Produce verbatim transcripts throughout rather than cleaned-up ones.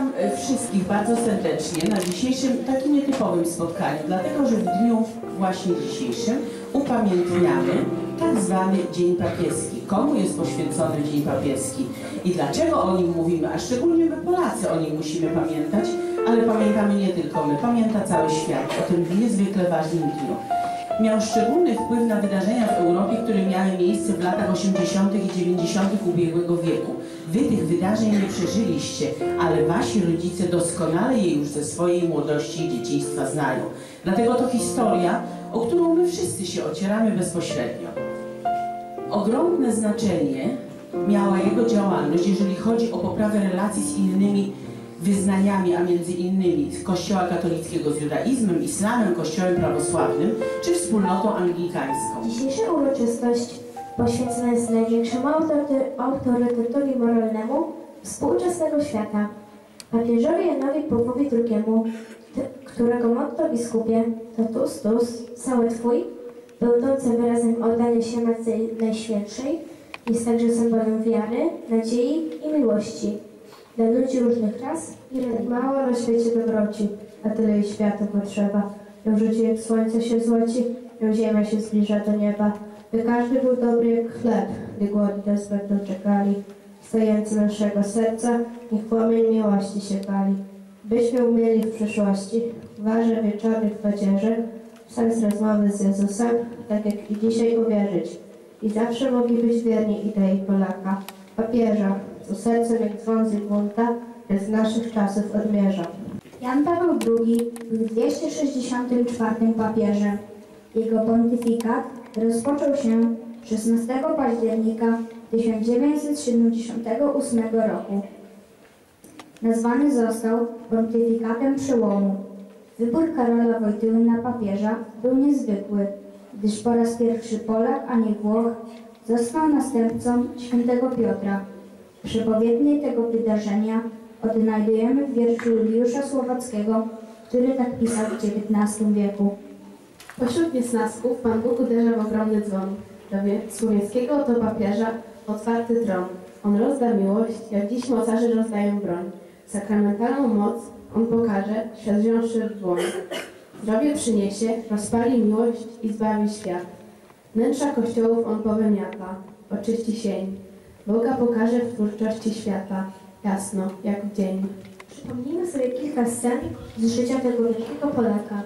Witam wszystkich bardzo serdecznie na dzisiejszym takim nietypowym spotkaniu, dlatego że w dniu właśnie dzisiejszym upamiętniamy tak zwany Dzień Papieski. Komu jest poświęcony Dzień Papieski i dlaczego o nim mówimy, a szczególnie my Polacy o nim musimy pamiętać, ale pamiętamy nie tylko my, pamięta cały świat o tym niezwykle ważnym dniu. Miał szczególny wpływ na wydarzenia w Europie, które miały miejsce w latach osiemdziesiątych i dziewięćdziesiątych ubiegłego wieku. Wy tych wydarzeń nie przeżyliście, ale wasi rodzice doskonale je już ze swojej młodości i dzieciństwa znają. Dlatego to historia, o którą my wszyscy się ocieramy bezpośrednio. Ogromne znaczenie miała jego działalność, jeżeli chodzi o poprawę relacji z innymi wyznaniami, a między innymi Kościoła katolickiego z judaizmem, islamem, Kościołem prawosławnym czy wspólnotą anglikańską. Dzisiejsza uroczystość poświęcona jest największemu autorytetowi moralnemu współczesnego świata, papieżowi Janowi Pawłowi drugiemu, którego motto biskupie Totus Tus, cały Twój, będące wyrazem oddania się Matce Najświętszej, jest także symbolem wiary, nadziei i miłości dla ludzi różnych ras i religii. Mało na świecie dobroci, a tyle i światu potrzeba. Ją życie jak słońce się złoci, ją ziemia się zbliża do nieba. By każdy był dobry jak chleb, gdy głodni nas będą czekali. Stojący naszego serca, niech płomień miłości się pali. Byśmy umieli w przyszłości, w warze wieczornych pacierzach, sens rozmowy z Jezusem, tak jak i dzisiaj uwierzyć. I zawsze mogli być wierni idei Polaka, papieża, co sercem jak dzwon Zygmunta, z naszych czasów odmierza. Jan Paweł drugi był dwieście sześćdziesiątym czwartym papieżem. Jego pontyfikat rozpoczął się szesnastego października tysiąc dziewięćset siedemdziesiątego ósmego roku. Nazwany został pontyfikatem przełomu. Wybór Karola Wojtyły na papieża był niezwykły, gdyż po raz pierwszy Polak, a nie Włoch, został następcą świętego Piotra. Przepowiednie tego wydarzenia odnajdujemy w wierszu Juliusza Słowackiego, który tak pisał w dziewiętnastym wieku. Pośród niesnasków Pan Bóg uderza w ogromny dzwon. Do słowiańskiego oto papieża otwarty tron. On rozda miłość, jak dziś mocarze rozdają broń. Sakramentalną moc on pokaże, świat wziąwszy w dłoń. Zdrowie przyniesie, rozpali miłość i zbawi świat. Wnętrza kościołów on powymiata, oczyści sień. Boga pokaże w twórczości świata, jasno jak w dzień. Przypomnijmy sobie kilka scen z życia tego wielkiego Polaka.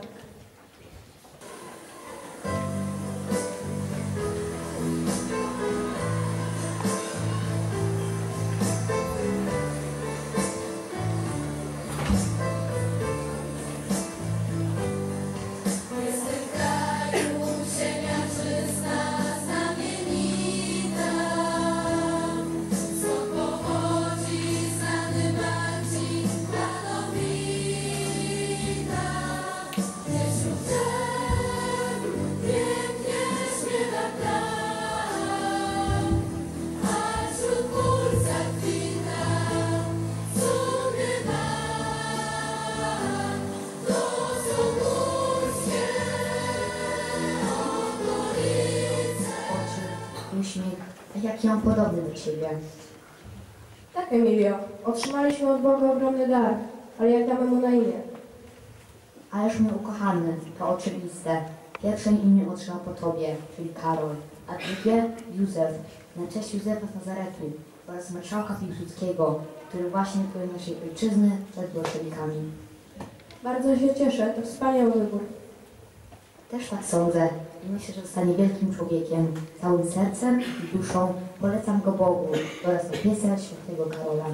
Jaki on podobny do Ciebie. Tak, Emilio. Otrzymaliśmy od Boga ogromny dar, ale jak damy mu na imię? Ależ mój ukochany, to oczywiste. Pierwsze imię otrzymał po Tobie, czyli Karol, a drugie Józef, na cześć Józefa z Nazaretu oraz marszałka Piłsudskiego, który właśnie pojął naszej ojczyzny przed bolszewikami. Bardzo się cieszę, to wspaniały wybór. Też tak sądzę i myślę, że zostanie wielkim człowiekiem. Całym sercem i duszą polecam go Bogu oraz opiece świętego Karola.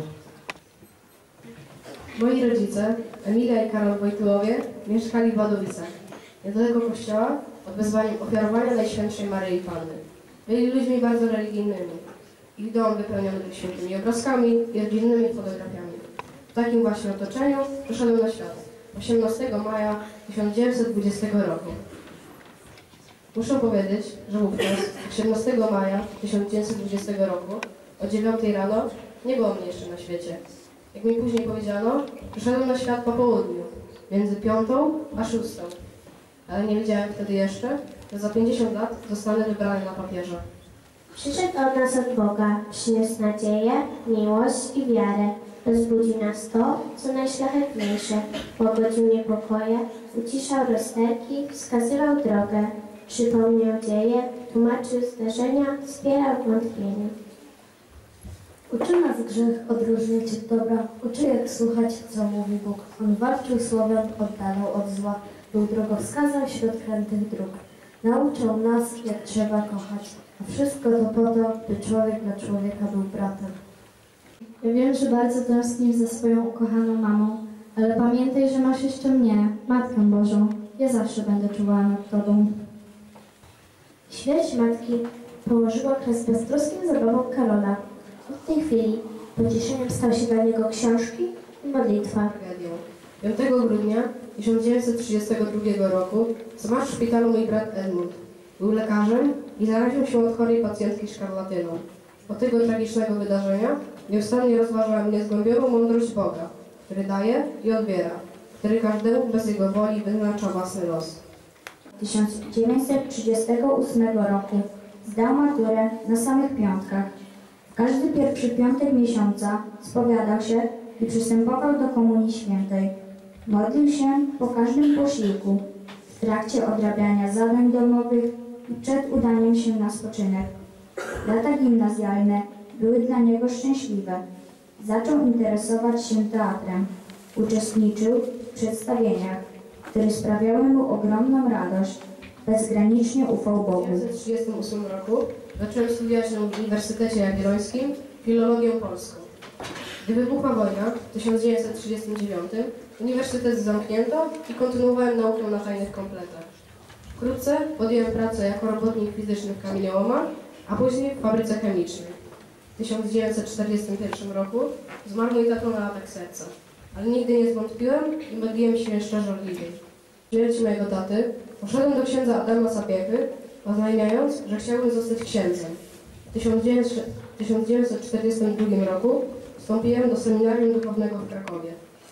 Moi rodzice, Emilia i Karol Wojtyłowie, mieszkali w Wadowicach, niedaleko kościoła, od wezwania ofiarowania Najświętszej Maryi Panny. Byli ludźmi bardzo religijnymi. Ich dom wypełniony był świętymi obrazkami i rodzinnymi fotografiami. W takim właśnie otoczeniu przyszedłem na świat osiemnastego maja tysiąc dziewięćset dwudziestego roku. Muszę powiedzieć, że wówczas, siedemnastego maja tysiąc dziewięćset dwudziestego roku, o dziewiątej rano, nie było mnie jeszcze na świecie. Jak mi później powiedziano, przyszedłem na świat po południu, między piątą a szóstą. Ale nie wiedziałem wtedy jeszcze, że za pięćdziesiąt lat zostanę wybrany na papieża. Przyszedł od nas od Boga, przyniósł nadzieję, miłość i wiarę. Rozbudzi nas to, co najszlachetniejsze, łagodził niepokoje, uciszał rozterki, wskazywał drogę, przypomniał dzieje, tłumaczył zdarzenia, wspierał wątpienie. Uczy nas grzech odróżniać od dobra, uczy jak słuchać, co mówi Bóg. On walczył słowem, oddalał od zła, był drogowskazem wśród krętych dróg. Nauczył nas, jak trzeba kochać, a wszystko to po to, by człowiek dla człowieka był bratem. Ja wiem, że bardzo tęsknisz za swoją ukochaną mamą, ale pamiętaj, że masz jeszcze mnie, Matkę Bożą. Ja zawsze będę czuwała nad tobą. Śmierć matki położyła kres beztroskim zabawom Karola. Od tej chwili pocieszeniem stał się dla niego książki i modlitwa. piątego grudnia tysiąc dziewięćset trzydziestego drugiego roku zmarł w szpitalu mój brat Edmund. Był lekarzem i zaraził się od chorej pacjentki szkarlatyną. Od tego tragicznego wydarzenia nieustannie rozważałem niezgłębioną mądrość Boga, który daje i odbiera, który każdemu bez jego woli wyznacza własny los. tysiąc dziewięćset trzydziestego ósmego roku zdał maturę na samych piątkach. W każdy pierwszy piątek miesiąca spowiadał się i przystępował do Komunii Świętej. Modlił się po każdym posiłku, w trakcie odrabiania zadań domowych i przed udaniem się na spoczynek. Lata gimnazjalne były dla niego szczęśliwe. Zaczął interesować się teatrem. Uczestniczył w przedstawieniach, które sprawiały mu ogromną radość. Bezgranicznie ufał W Bogu. tysiąc dziewięćset trzydziestym ósmym roku zacząłem studiować na Uniwersytecie Jagiellońskim filologię polską. Gdy wybuchła wojna w tysiąc dziewięćset trzydziestym dziewiątym uniwersytet zamknięto i kontynuowałem naukę na tajnych kompletach. Wkrótce podjąłem pracę jako robotnik fizyczny w kamieniołomach, a później w fabryce chemicznej. W tysiąc dziewięćset czterdziestym pierwszym roku zmarł mój tato na atak serca, ale nigdy nie zwątpiłem i modliłem się szczerze-żarliwie. W śmierci mojego taty poszedłem do księdza Adama Sapiechy, oznajmiając, że chciałbym zostać księdzem. W tysiąc dziewięćset czterdziestym drugim roku wstąpiłem do seminarium duchownego w Krakowie.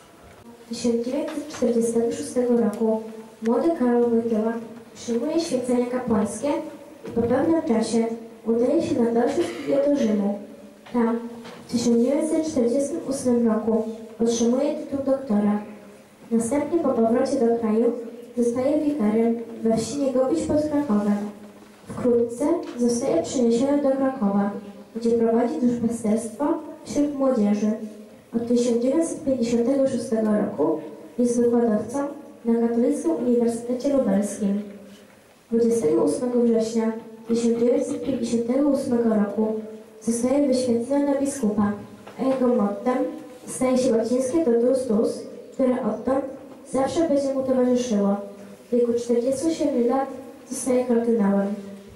tysiąc dziewięćset czterdziestego szóstego roku młody Karol Wojtyła przyjmuje święcenia kapłańskie i po pewnym czasie udaje się na dalsze studia do Rzymu. Tam w tysiąc dziewięćset czterdziestym ósmym roku otrzymuje tytuł doktora. Następnie po powrocie do kraju zostaje wikarym we wsi Niegowić pod Krakowem. Wkrótce zostaje przeniesiony do Krakowa, gdzie prowadzi duszpasterstwo wśród młodzieży. Od tysiąc dziewięćset pięćdziesiątego szóstego roku jest wykładowcą na Katolickim Uniwersytecie Lubelskim. dwudziestego ósmego września tysiąc dziewięćset pięćdziesiątego ósmego roku zostaje wyświęcony na biskupa, a jego mottem staje się łacińskie totus tuus, które odtąd zawsze będzie mu towarzyszyło. W wieku czterdziestu siedmiu lat zostaje kardynałem.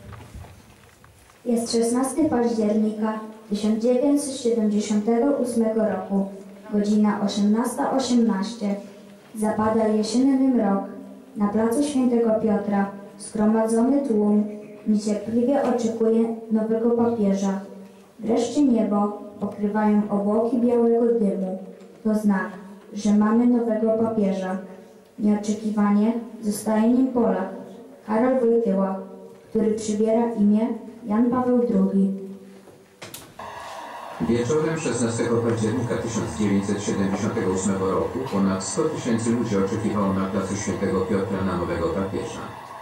Jest szesnastego października tysiąc dziewięćset siedemdziesiątego ósmego roku, godzina osiemnasta osiemnaście. Zapada jesienny mrok. Na placu Świętego Piotra zgromadzony tłum niecierpliwie oczekuje nowego papieża. Wreszcie niebo pokrywają obłoki białego dymu. To znak, że mamy nowego papieża. Nieoczekiwanie zostaje nim Polak, Karol Wojtyła, który przybiera imię Jan Paweł drugi. Wieczorem szesnastego października tysiąc dziewięćset siedemdziesiątego ósmego roku ponad sto tysięcy ludzi oczekiwało na placu Świętego Piotra na nowego papieża.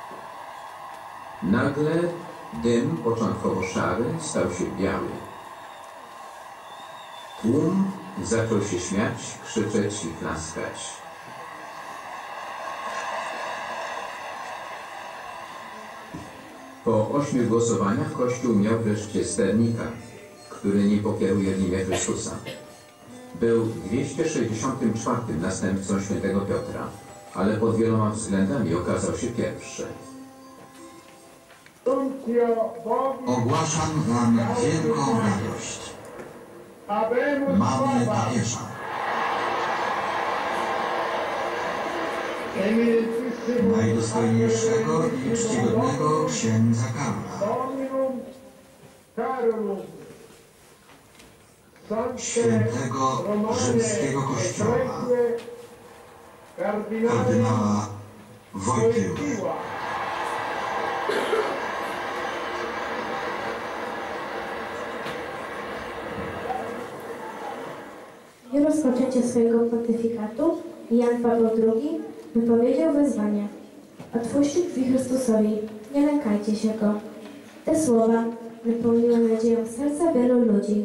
Nagle dym, początkowo szary, stał się biały. Tłum zaczął się śmiać, krzyczeć i klaskać. Po ośmiu głosowaniach Kościół miał wreszcie sternika, który nie pokieruje w imię Chrystusa. Był dwieście sześćdziesiątym czwartym następcą świętego Piotra, ale pod wieloma względami okazał się pierwszy. Ogłaszam wam wielką radość. Mamy papieża. Najdostojniejszego i czcigodnego księdza Karola, świętego rzymskiego kościoła, kardynała Wojtyły. i rozpoczęcia swojego pontyfikatu Jan Paweł drugi wypowiedział wezwanie: otwórzcie drzwi Chrystusowi, nie lękajcie się Go. Te słowa napełniły nadzieją serca wielu ludzi.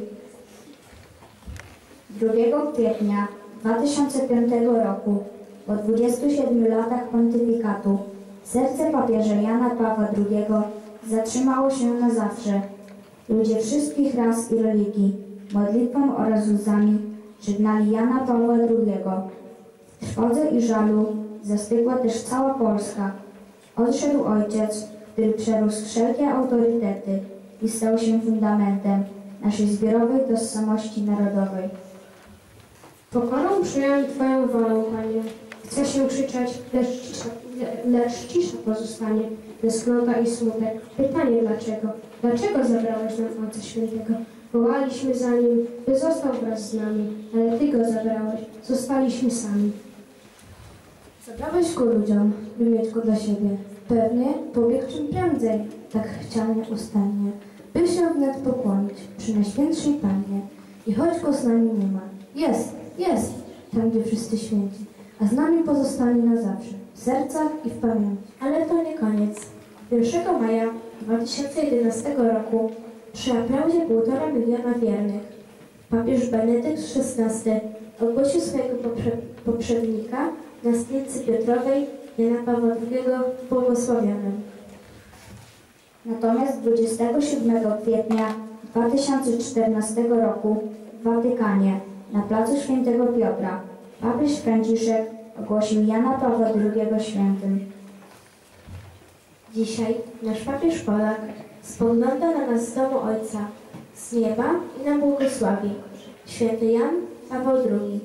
drugiego kwietnia dwa tysiące piątego roku, po dwudziestu siedmiu latach pontyfikatu, serce papieża Jana Pawła drugiego zatrzymało się na zawsze. Ludzie wszystkich ras i religii, modlitwą oraz łzami żegnali Jana Pawła drugiego. W trwodze i żalu zastygła też cała Polska. Odszedł ojciec, który przerósł wszelkie autorytety i stał się fundamentem naszej zbiorowej tożsamości narodowej. Pokorą przyjąłem Twoją wolę, Panie. Chcę się krzyczeć, lecz cisza, lecz cisza pozostanie, tęsknota i smutek. Pytanie dlaczego? Dlaczego zabrałeś nam Ojca Świętego? Wołaliśmy za Nim, by został wraz z nami, ale Ty Go zabrałeś, zostaliśmy sami. Zabrałeś Go ludziom, by mieć Go dla siebie. Pewnie pobiegł czym prędzej, tak chciał nieustannie, by się wnet pokłonić przy Najświętszej Pannie. I choć Go z nami nie ma, jest, jest, tam gdzie wszyscy święci, a z nami pozostanie na zawsze, w sercach i w pamięci. Ale to nie koniec. pierwszego maja dwa tysiące jedenastego roku przy aplauzie półtora miliona wiernych papież Benedykt szesnasty ogłosił swojego poprze poprzednika, następcy Piotrowej, Jana Pawła drugiego, błogosławionym. Natomiast dwudziestego siódmego kwietnia dwa tysiące czternastego roku w Watykanie na placu Świętego Piotra papież Franciszek ogłosił Jana Pawła drugiego świętym. Dzisiaj nasz papież Polak spogląda na nas z domu Ojca, z nieba i nam błogosławi. Święty Jan Paweł drugi.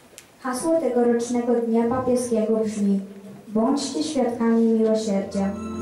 Hasło tegorocznego Dnia Papieskiego brzmi: bądźcie świadkami miłosierdzia.